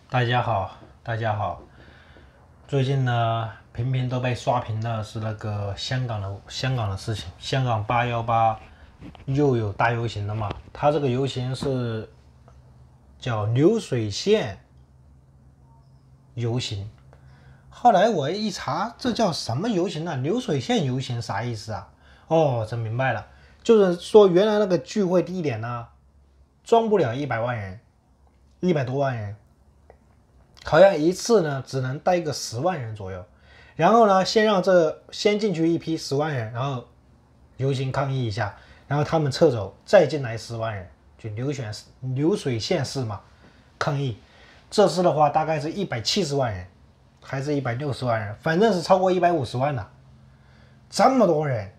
大家好，大家好。最近呢，频频都被刷屏的是那个香港的事情。香港818又有大游行了嘛？它这个游行是叫流水线游行。后来我一查，这叫什么游行啊？流水线游行啥意思啊？哦，真明白了，就是说原来那个聚会地点呢，装不了100万人，100多万人。好像一次呢只能带个10万人左右，然后呢先进去一批10万人，然后游行抗议一下，然后他们撤走，再进来10万人，就流水线式嘛抗议。这次的话大概是170万人，还是160万人，反正是超过150万的，这么多人。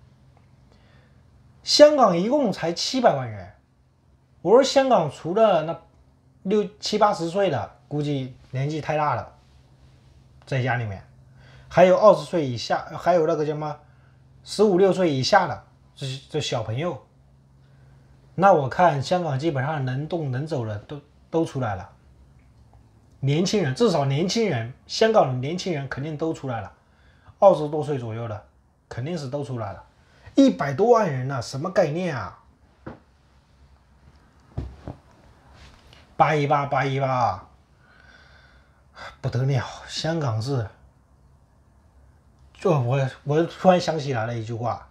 香港一共才700万人，我说香港除了那60、70、80岁的，估计年纪太大了，在家里面，还有20岁以下，还有那个叫什么15、16岁以下的这小朋友。那我看香港基本上能动能走的都出来了，年轻人至少年轻人，香港的年轻人肯定都出来了，20多岁左右的肯定是都出来了，100多万人呢，什么概念啊？818不得了，香港是，就我突然想起来了一句话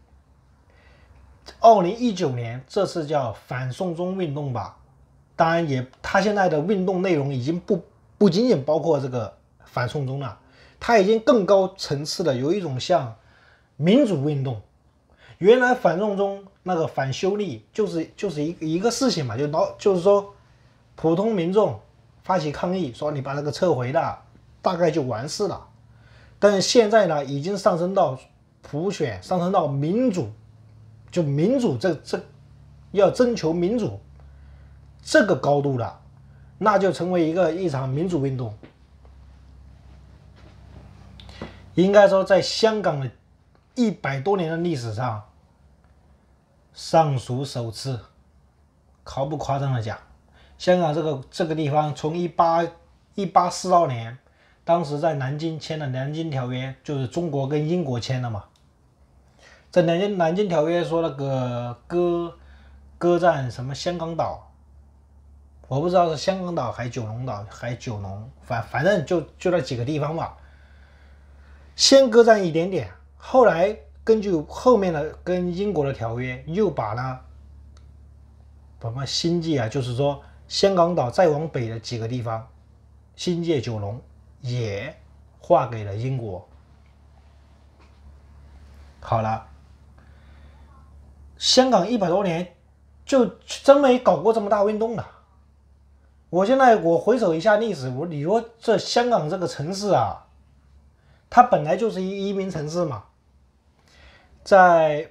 ，2019年这次叫反送中运动吧，当然他现在的运动内容已经不仅仅包括这个反送中了，他已经更高层次的有一种像民主运动。原来反送中那个反修例就是一个事情嘛，就是说普通民众发起抗议，说你把那个撤回了，大概就完事了。但是现在呢，已经上升到普选，上升到民主，就民主这要征求民主这个高度了，那就成为一场民主运动。应该说，在香港的100多年的历史上，尚属首次，毫不夸张的讲，香港这个地方从1842年，当时在南京签的南京条约，就是中国跟英国签的嘛。在南京条约说那个割占什么香港岛，我不知道是香港岛还是九龙岛还是九龙，反正就那几个地方吧。先割占一点点，后来根据后面的跟英国的条约，又把呢什么新界啊，就是说香港岛再往北的几个地方，新界、九龙也划给了英国。好了，香港100多年就真没搞过这么大运动的。现在我回首一下历史，你说这香港这个城市啊，它本来就是一移民城市嘛，在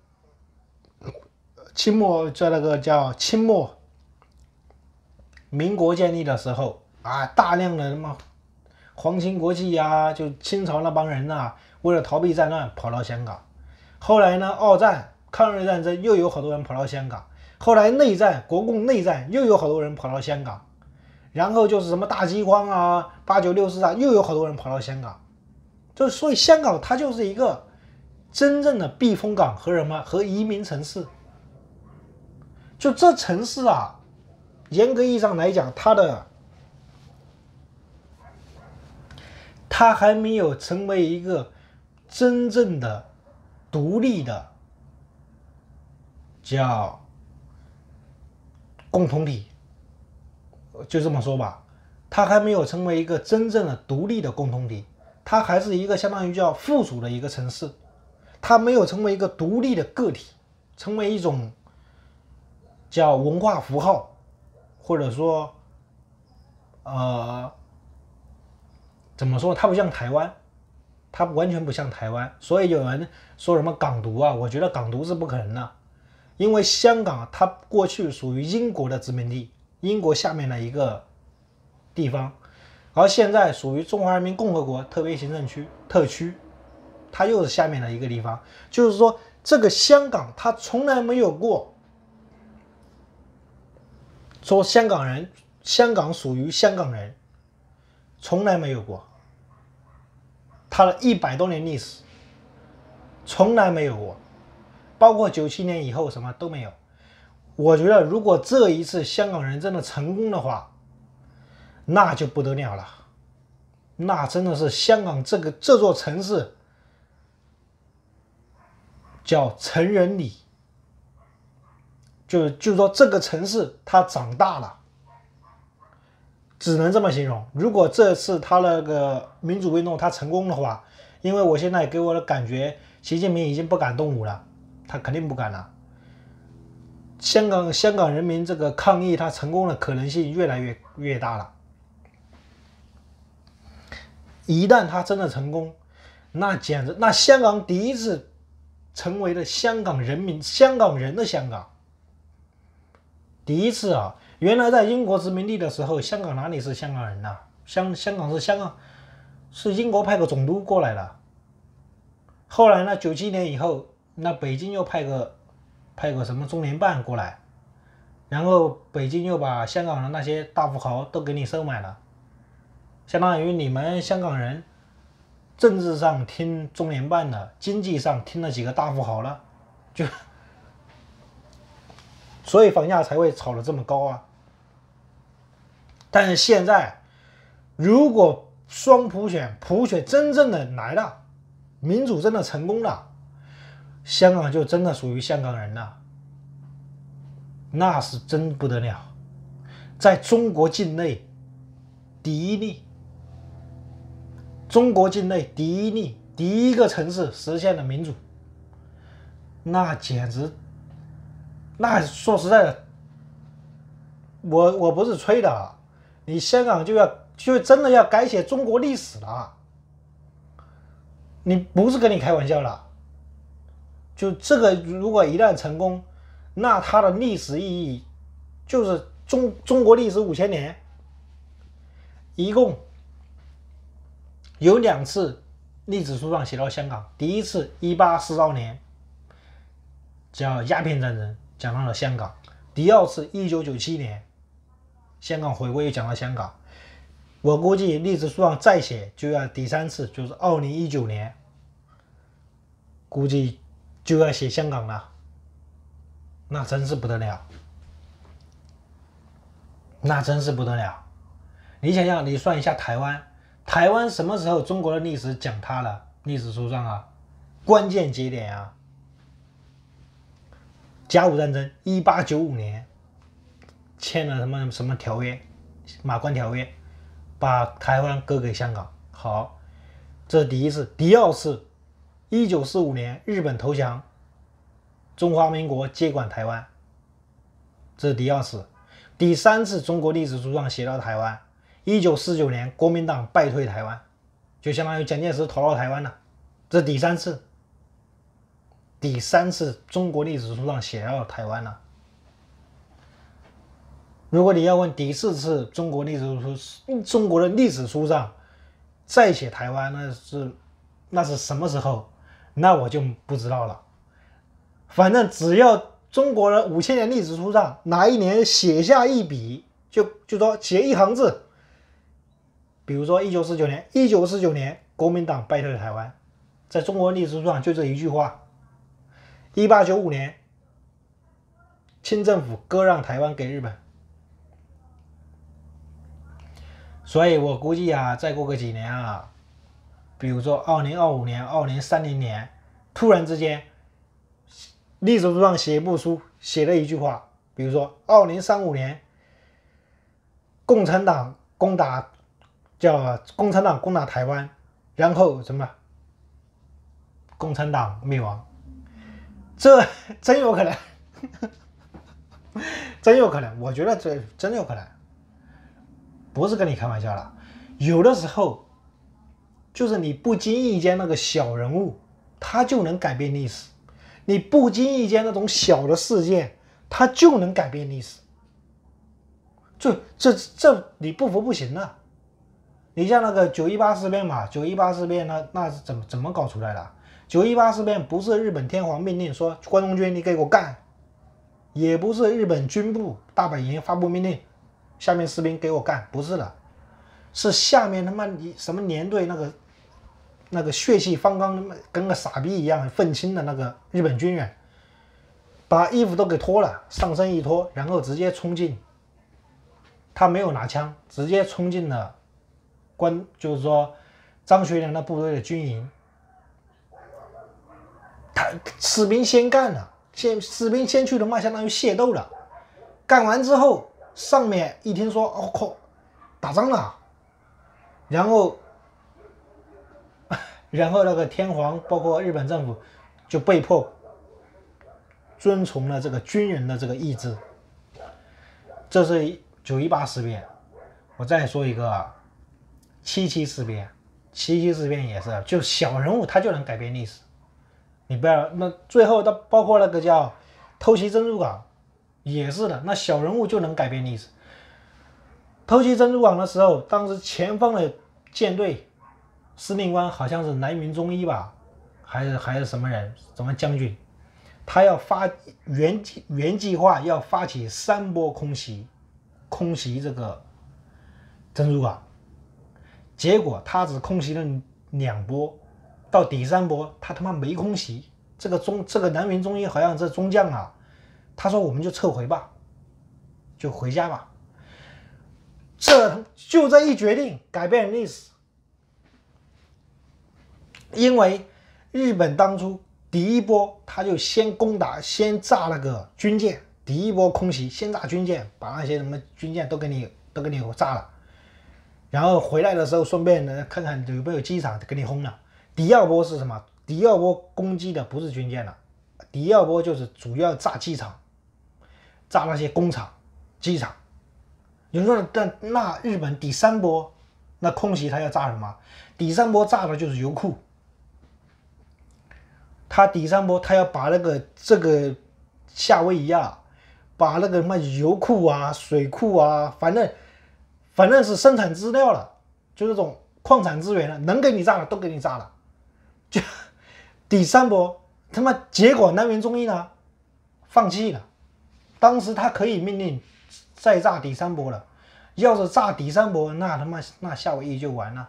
清末，在那个叫清末民国建立的时候啊，大量的什么皇亲国戚啊，就清朝那帮人啊，为了逃避战乱跑到香港。后来呢，二战、抗日战争又有好多人跑到香港。后来内战，国共内战又有好多人跑到香港。然后就是什么大饥荒啊、8964啊，又有好多人跑到香港。所以香港它就是一个真正的避风港和移民城市。就这城市啊，严格意义上来讲，它还没有成为一个真正的独立的叫共同体，就这么说吧，它还没有成为一个真正的独立的共同体，它还是一个相当于叫附属的一个城市，它没有成为一个独立的个体，成为一种叫文化符号，或者说怎么说，它不像台湾，它完全不像台湾。所以有人说什么港独啊，我觉得港独是不可能的，因为香港它过去属于英国的殖民地，英国下面的一个地方，而现在属于中华人民共和国特别行政区特区，它又是下面的一个地方。就是说，这个香港它从来没有过说香港人香港属于香港人，从来没有过。它的100多年历史，从来没有过，包括97年以后什么都没有。我觉得如果这一次香港人真的成功的话，那就不得了了。那真的是香港这座城市叫成人礼，就是说这个城市它长大了，只能这么形容。如果这次他那个民主运动他成功的话，因为我现在给我的感觉，习近平已经不敢动武了，他肯定不敢了。香港人民这个抗议，他成功的可能性越来越大了。一旦他真的成功，那简直，那香港第一次成为了香港人的香港。第一次啊，原来在英国殖民地的时候，香港哪里是香港人呐？香港是英国派个总督过来的。后来呢，97年以后，那北京又派个什么中联办过来，然后北京又把香港的那些大富豪都给你收买了，相当于你们香港人政治上听中联办的，经济上听了几个大富豪了，所以房价才会炒得这么高啊。但是现在，如果双普选真正的来了，民主真的成功了，香港就真的属于香港人了，那是真不得了，在中国境内第一例，中国境内第一例，第一个城市实现了民主，那简直，那说实在的，我不是吹的啊，你香港就真的要改写中国历史了，你不是跟你开玩笑了。就这个如果一旦成功，那它的历史意义就是中国历史5000年，一共有2次历史书上写到香港。第一次1842年叫鸦片战争，讲到了香港；第二次1997年香港回归，又讲到香港。我估计历史书上再写就要第3次，就是2019年，估计就要写香港了，那真是不得了，那真是不得了。你想想，你算一下台湾什么时候中国的历史讲它了？历史书上啊，关键节点啊，甲午战争1895年签了什么条约，马关条约，把台湾割给香港。好，这是第一次。第二次，1945年日本投降，中华民国接管台湾，这是第二次。第3次中国历史书上写到台湾，1949年国民党败退台湾，就相当于蒋介石逃到台湾了，这是第3次。第3次中国历史书上写到台湾了。如果你要问第4次中国的历史书上再写台湾，那是什么时候？那我就不知道了。反正只要中国的5000年历史书上哪一年写下一笔，就说写一行字，比如说1949年国民党败退台湾，在中国历史书上就这一句话。1895年清政府割让台湾给日本。所以我估计啊，再过个几年啊，比如说2025年、2030年，突然之间，历史书上写一部书，写了一句话，比如说2035年，共产党攻打台湾，然后什么，共产党灭亡，这真有可能，真有可能，我觉得这真有可能。不是跟你开玩笑了，有的时候就是你不经意间那个小人物，他就能改变历史；你不经意间那种小的事件，它就能改变历史。这你不服不行了。你像那个918事变嘛，918事变那是怎么搞出来的？918事变不是日本天皇命令说关东军你给我干，也不是日本军部大本营发布命令。 下面士兵给我干，不是的，是下面他妈什么连队那个血气方刚，跟个傻逼一样愤青的那个日本军人，把衣服都给脱了，上身一脱，然后直接冲进，他没有拿枪，直接冲进了就是说张学良的部队的军营。他士兵先干了，士兵先去的嘛，相当于械斗了。干完之后，上面一听说哦靠，打仗了，然后那个天皇包括日本政府就被迫遵从了这个军人的这个意志。这是9·18事变。我再说一个7·7事变。7·7事变也是，就小人物他就能改变历史。你不要那最后的包括那个叫偷袭珍珠港也是的，那小人物就能改变历史。偷袭珍珠港的时候，当时前方的舰队司令官好像是南云忠一吧，还是什么人，什么将军，他要原计划要发起3波空袭这个珍珠港，结果他只空袭了2波。到第3波，他妈没空袭。这个南云忠一好像这中将啊，他说我们就撤回吧，就回家吧。这一决定改变历史，因为日本当初第1波他就先炸那个军舰，第1波空袭先炸军舰，把那些什么军舰都给你炸了，然后回来的时候顺便呢看看有没有机场给你轰了。第2波是什么？第2波攻击的不是军舰了，第2波就是主要炸机场，炸那些工厂、机场。有人说，那日本第3波那空袭他要炸什么？第3波炸的就是油库。他第3波他要把这个夏威夷啊，把那个什么油库啊、水库啊，反正是生产资料了，就这种矿产资源了，能给你炸了都给你炸了。就第3波他妈结果南云忠一呢放弃了，当时他可以命令再炸第3波了，要是炸第3波，那夏威夷就完了，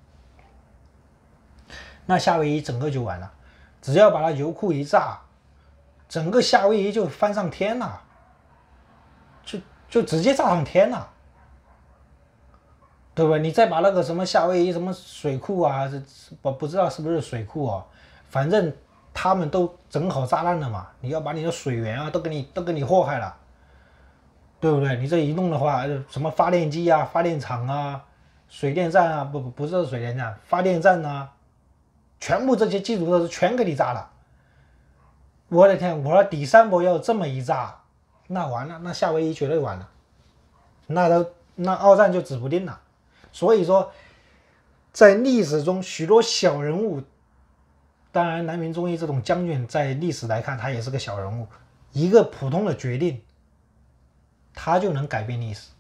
那夏威夷整个就完了。只要把它油库一炸，整个夏威夷就翻上天了，就直接炸上天了。对吧？你再把那个什么夏威夷什么水库啊，不知道是不是水库啊，反正他们都整好炸弹了嘛。你要把你的水源啊都给你祸害了，对不对？你这一弄的话，什么发电机啊、发电厂啊、水电站啊，不是水电站，发电站啊，全部这些基础设施全给你炸了。我的天！我说第3波要这么一炸，那完了，那夏威夷绝对完了，那二战就指不定了。所以说，在历史中许多小人物，当然南云忠一这种将军在历史来看他也是个小人物，一个普通的决定他就能改变历史。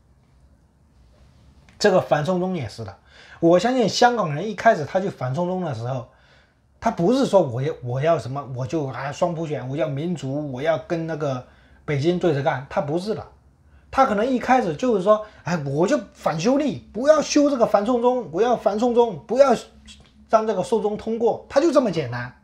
这个反送中也是的，我相信香港人一开始他去反送中的时候，他不是说我要什么我就双普选，我要民主，我要跟那个北京对着干，他不是的。他可能一开始就是说，我就反修例，不要修这个反送中，我要反送中，不要让这个送中通过，他就这么简单。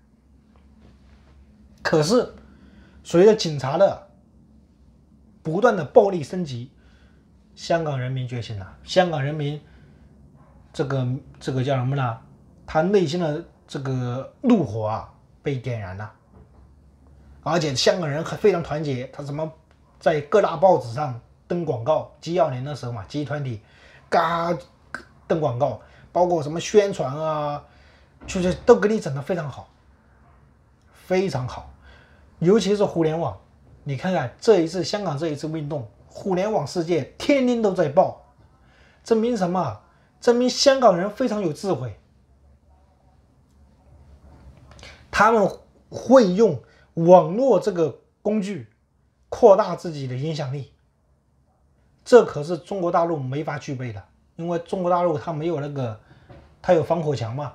可是随着警察的不断的暴力升级，香港人民觉醒了，香港人民这个叫什么呢？他内心的这个怒火啊被点燃了，而且香港人非常团结，他在各大报纸上登广告，G20年的时候嘛，G20登广告，包括什么宣传啊，就是都给你整得非常好，非常好。尤其是互联网，你看看香港这一次运动，互联网世界天天都在报，证明什么？证明香港人非常有智慧，他们会用网络这个工具扩大自己的影响力，这可是中国大陆没法具备的，因为中国大陆它没有它有防火墙嘛，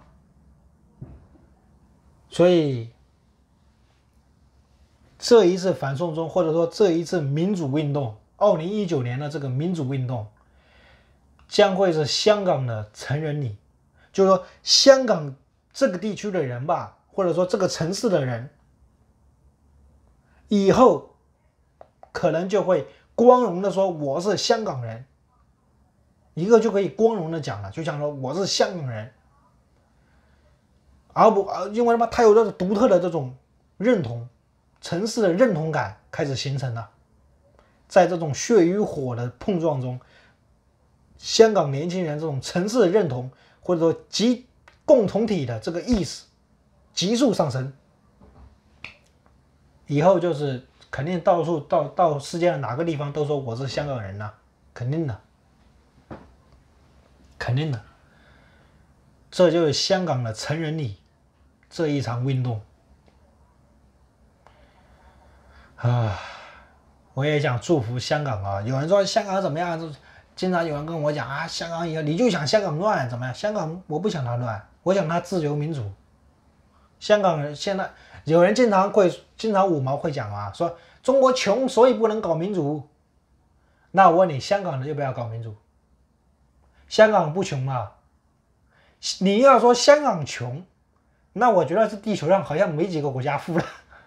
所以这一次反送中或者说这一次民主运动 2019年的这个民主运动将会是香港的成人礼，就是说香港这个地区的人吧，或者说这个城市的人，以后可能就会光荣的说我是香港人，一个就可以光荣的讲了，就像说我是香港人，而不因为什么？他有这种独特的这种认同，城市的认同感开始形成了，在这种血与火的碰撞中，香港年轻人这种城市的认同或者说共同体的这个意识急速上升，以后就是肯定到处到世界上哪个地方都说我是香港人呐、肯定的，肯定的，这就是香港的成人礼这一场运动啊！我也想祝福香港啊！有人说香港怎么样？经常有人跟我讲啊，香港以后你就想香港乱怎么样？香港我不想它乱，我想它自由民主。香港人现在有人经常五毛会讲啊，说中国穷所以不能搞民主。那我问你，香港人要不要搞民主？香港不穷啊！你要说香港穷，那我觉得是地球上好像没几个国家富了。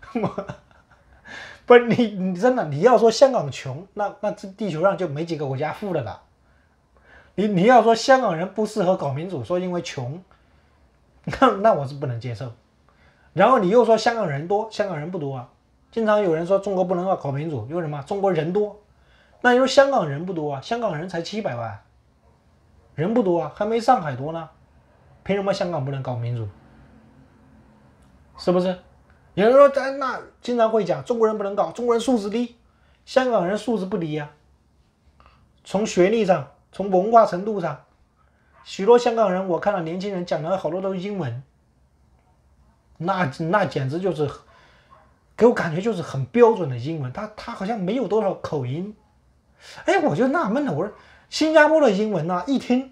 不是你真的你要说香港穷，那这地球上就没几个国家富了啦。你要说香港人不适合搞民主，说因为穷，那我是不能接受。然后你又说香港人多，香港人不多啊。经常有人说中国不能搞民主，因为什么？中国人多。那你说香港人不多啊？香港人才700万，人不多啊，还没上海多呢。凭什么香港不能搞民主？是不是？有人说那经常会讲中国人不能搞，中国人素质低，香港人素质不低呀、从学历上，从文化程度上，许多香港人我看到年轻人讲的好多都是英文，那简直就是给我感觉就是很标准的英文，他好像没有多少口音。哎，我就纳闷了，我说新加坡的英文呢、一听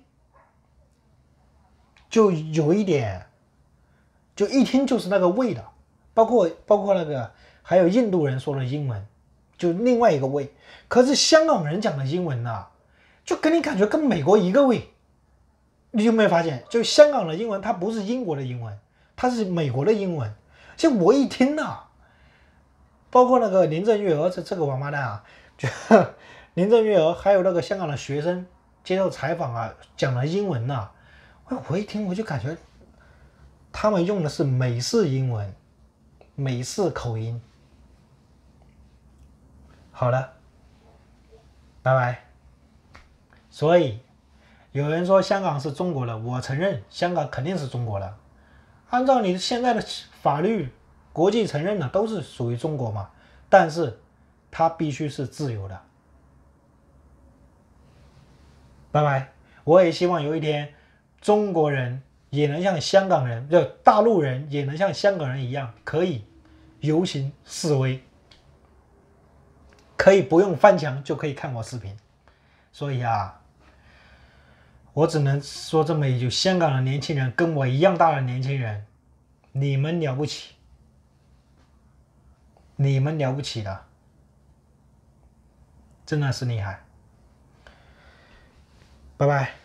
就有一点，就一听就是那个味道。包括那个还有印度人说的英文，就另外一个味。可是香港人讲的英文呢，就给你感觉跟美国一个味。你有没有发现？就香港的英文，它不是英国的英文，它是美国的英文。就我一听啊，包括那个林郑月娥这个王八蛋啊，就林郑月娥还有那个香港的学生接受采访啊，讲的英文呐、我一听我就感觉他们用的是美式英文。美式口音。好了，拜拜。所以有人说香港是中国的，我承认香港肯定是中国的。按照你现在的法律，国际承认的都是属于中国嘛，但是它必须是自由的。拜拜。我也希望有一天中国人也能像香港人，就大陆人也能像香港人一样，可以游行示威，可以不用翻墙就可以看我视频。所以啊，我只能说这么一句：香港的年轻人，跟我一样大的年轻人，你们了不起，你们了不起的，真的是厉害。拜拜。